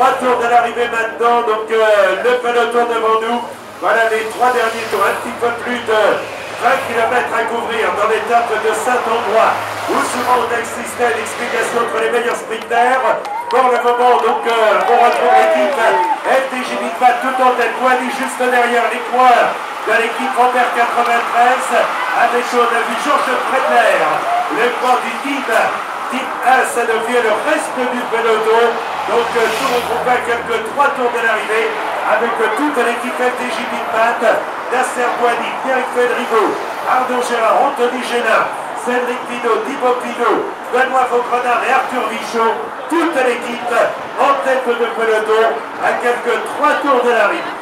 3 tours de l'arrivée maintenant, donc le peloton devant nous. Voilà les 3 derniers tours, un petit peu plus de 20 km à couvrir dans l'étape de Saint-Ambrois, où souvent on assistait à l'explication entre les meilleurs sprinters. Pour le moment, donc, on retrouve l'équipe FDJ Bitpat tout en tête, Boigny juste derrière les coureurs de l'équipe Robert 93, avec on a vu Georges Predler, le coureur du team A, ça devient le reste du peloton. Donc, tout retrouve à quelques 3 tours de l'arrivée, avec toute l'équipe FDJ Bitpat, Nasser Boigny, Pierre Federico, Arnaud Gérard, Anthony Génin, Cédric Pinault, Thibaut Pinot, Benoît Vaugrenard et Arthur Vichot, toute l'équipe en tête de peloton à quelques 3 tours de l'arrivée.